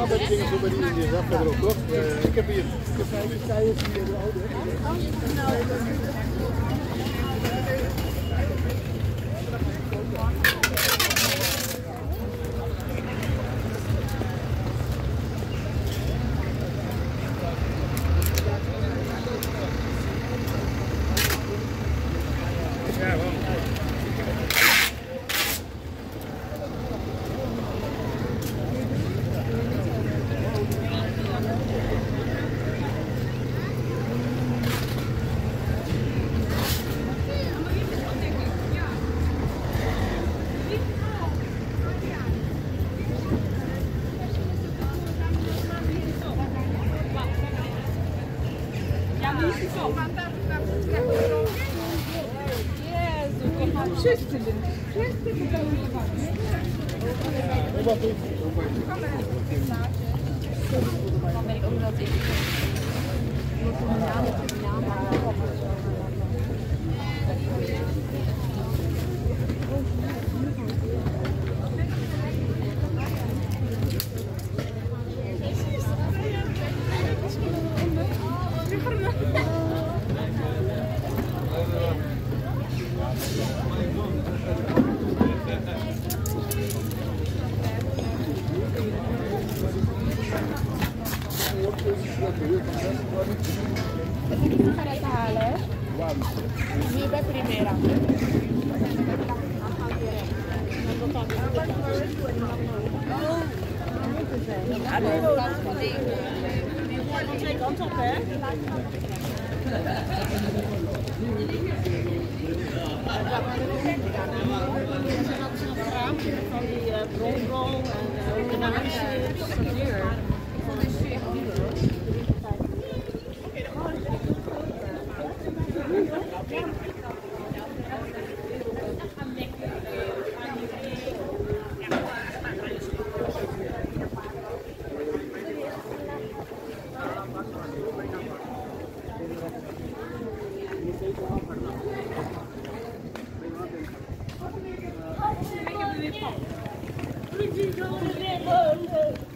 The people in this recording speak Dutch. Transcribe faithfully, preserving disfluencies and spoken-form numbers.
allemaal bij die dingen zo bij die Indiërs, hè, verderop, toch? Uh, ik heb hier... Ik sta hier via de oude. Dan weet ik ook dat ik sigaretten halen, hè? Hier bij Primera. Van twee kanten op, hè? Raampje van die bronrol en de naamjes. Dat is duur. Ik vond het echt duur. Ik heb er weer van.